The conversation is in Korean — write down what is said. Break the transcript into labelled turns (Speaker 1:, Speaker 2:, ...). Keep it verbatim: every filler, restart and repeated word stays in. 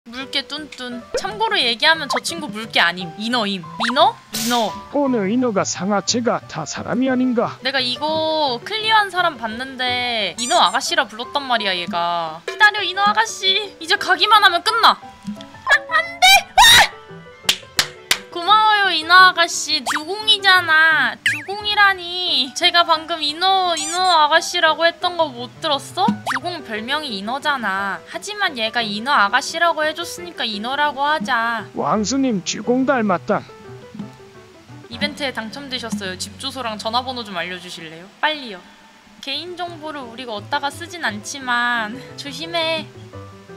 Speaker 1: 물개 뚠뚠. 참고로 얘기하면 저 친구 물개 아님. 인어임. 민어? 민어.
Speaker 2: 어느 인어가 상하체 같아 사람이 아닌가?
Speaker 1: 내가 이거 클리어한 사람 봤는데 인어 아가씨라 불렀단 말이야 얘가. 기다려 인어 아가씨. 이제 가기만 하면 끝나. 아, 안돼! 고마워요 인어 아가씨. 주공이잖아. 주공이라니. 제가 방금 인어 인어 아가씨라고 했던 거 못 들었어? 주공 별명이 인어잖아. 하지만 얘가 인어 아가씨라고 해줬으니까 인어라고 하자.
Speaker 2: 왕수님 주공 닮았다.
Speaker 1: 이벤트에 당첨되셨어요. 집 주소랑 전화번호 좀 알려주실래요? 빨리요. 개인정보를 우리가 어디다가 쓰진 않지만 조심해.